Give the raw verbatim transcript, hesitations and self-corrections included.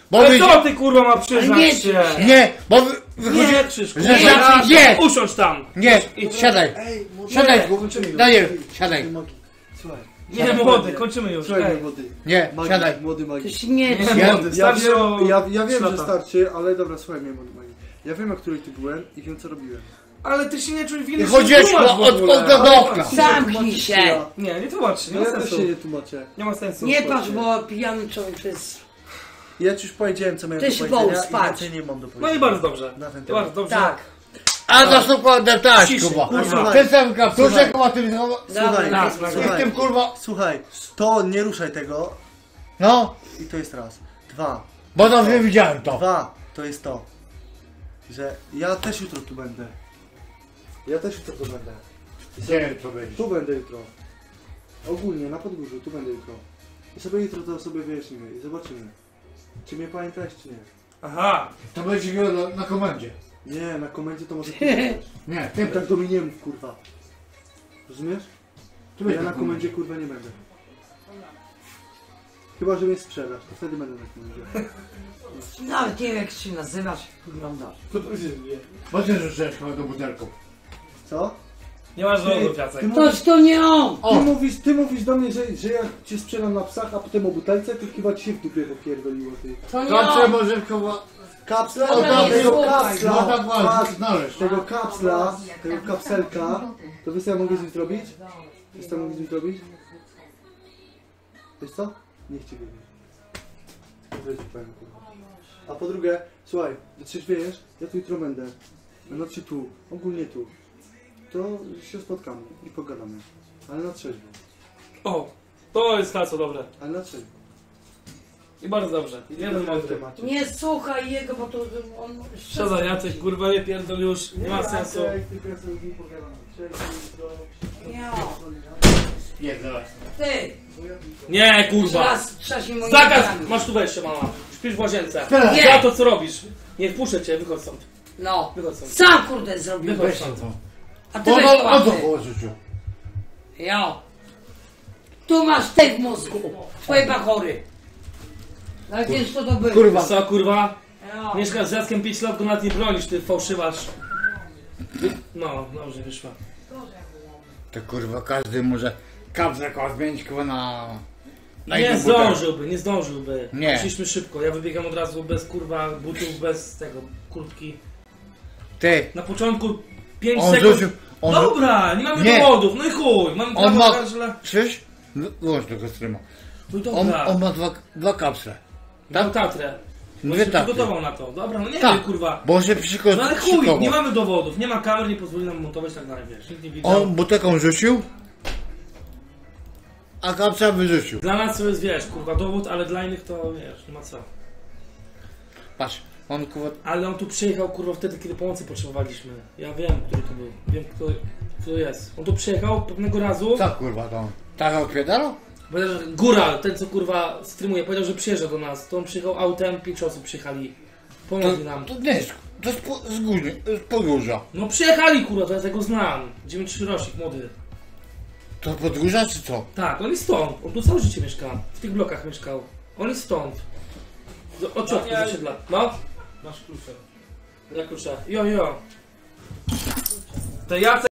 Bo Ale wy... co ty kurwa ma przyznać Nie, się? Nie, bo wy... wychodzi... Nie, Krzyszku. że Nie, za- nie. Usiądź tam. Nie, Idź. siadaj. Ej, młody, Siadaj, kończymy już. Daniel, siadaj. Magi. Słuchaj. Nie, młody, kończymy już. Słuchaj, Ej. młody. Nie, Magi, siadaj. młody Magi. To się nie Nie, Ja- młody, Ja starszy o... wiem, ja, ja wiem trzy że lata. starczy, ale dobra, słuchaj mnie, młody Magi. Ja wiem, o której ty byłem i wiem, co robiłem. Ale ty się nie czuj winny, I chodziłeś się tłumacz w od- ogóle. od- do Ale okna. patrz. Zamknij Tłumaczysz się. ja. Nie, nie tłumacz się, nie No ma ja też sensu. się nie tłumaczę. Nie ma sensu. Nie patrz, bo pijany człowiek jest... Ja ci już powiedziałem, co miałem Ty do się powiedzenia połóż i spać. więcej nie mam do No powiedzenia. i bardzo dobrze. Na ten To temat. bardzo dobrze. Tak. A to są kurde taś, Ciszej, kurwa. kurwa. Ten sam kapturze, Słuchaj. kurwa, tym... Słuchaj, Tak, I tak. w tym, kurwa... Słuchaj, to nie ruszaj tego No, i to jest raz. Dwa. bo dobrze widziałem to. Dwa, to jest to, że ja też jutro tu będę. Ja też jutro tu będę. Gdzie to będzie? Tu będę jutro. Ogólnie, na Podgórzu, tu będę jutro. I sobie jutro to sobie wyjaśnimy i zobaczymy. Czy mnie pamiętałeś, czy nie. Aha. To będzie go na, na komendzie. Nie, na komendzie to może ty też. Nie, Ty ty tak do mnie nie mów, kurwa. Rozumiesz? Tu Ja będzie na komendzie, kurwa, nie będę. Chyba, że mnie sprzedasz, to wtedy będę na komendzie. Nawet nie wiem, jak się nazywasz, wyglądasz. Bo ty rzuciłeś do butelką. Co? Nie masz Ty- dowodu, Jacek. ty Toż to nie on! O. Ty mówisz, ty mówisz do mnie, że, że ja cię sprzedam na psach, a potem o butelce, to chyba ci się w dupie popierdoliło, ty. To nie Kapsle on! może kurwa... Kapsla, To nie tego słuchaj. kapsla, Można było patrz, znaleźć. tego kapsla, tego kapselka, to wiesz co ja mogę z nim zrobić? Wiesz co ja mogę z nim zrobić? Wiesz co? Nie chcę wiedzieć. To jest powiem, kurwa. A po drugie, słuchaj, wytrzeźwiejesz, ja tu jutro będę. Znaczy tu, ogólnie tu. To się spotkamy i pogadamy. Ale na trzeźwo. O, to jest hasło dobre. Ale na trzeźwo. I bardzo dobrze. Jeden mądry. Nie słuchaj jego, bo to on... Siadaj, Jacek, kurwa, nie pierdol już. Nie ma sensu. Nie. Nie, zaraz. Ty! Nie, kurwa. Raz trzeba się moim Zakaz! nogami. Masz tu wejście, mama. Śpisz w łazience. Teraz. Nie. Za to, co robisz. Nie wpuszczę cię, wychodź stąd. No. Wychodź stąd. Sam kurde zrobił. Wychodź Weź stąd. to. A ty Bo weź o, o co łapy. było życiu? Jo. Tu masz ty w mózgu. Twoje bachory. Ale wiesz co to było? Kurwa. Co, kurwa? Jo. Mieszkasz z Jackiem pięć lat, go nawet nie bronisz, ty fałszywacz. Wy- No, dobrze, wyszła. To kurwa każdy może kapsle koło zmienić kurwa na... na Nie inną butelkę. zdążyłby, nie zdążyłby. Nie. Poszliśmy szybko, ja wybiegam od razu bez kurwa butów, bez tego, kurtki. Ty, Na początku pięć on sekund. rzucił... On Dobra, nie mamy Nie. dowodów, no i chuj, mam On prawo ma- na źle. Krzyś? No, Wyłącz tego streama. No i On, dobra, on ma dwa, dwa kapsle. dał tatrę. Bo Dwie się tatry. przygotował na to. Dobra, no nie Tak. wiem, kurwa. Bo się przyko- No ale chuj, szykował. nie mamy dowodów, nie ma kamer, nie pozwoli nam montować tak dalej, wiesz, nikt nie widział. On buteką rzucił, a kapsla wyrzucił. Dla nas to jest, wiesz, kurwa, dowód, ale dla innych to, wiesz, nie ma co. Patrz, on kurwa... Ale on tu przyjechał, kurwa, wtedy, kiedy pomocy potrzebowaliśmy. Ja wiem, który to był, wiem, kto, kto jest. On tu przyjechał pewnego razu, Co kurwa to? Tak odpierdalo? powiedział, że Góra, ten co, kurwa, streamuje, powiedział, że przyjeżdża do nas. To on przyjechał autem, pięć osób przyjechali. To, Pomogli nam. to nie jest, to jest po, z, górny, z podgórza. No przyjechali, kurwa, to ja tego znam. dziewięćdziesiąt trzy rocznik, młody. To podgórza czy co? Tak, on jest stąd. On tu całe życie mieszka. W tych blokach mieszkał. On jest stąd. Z- Od środka z osiedla. No? Masz klucze. Ja klucze. Jo, jo. To Jacek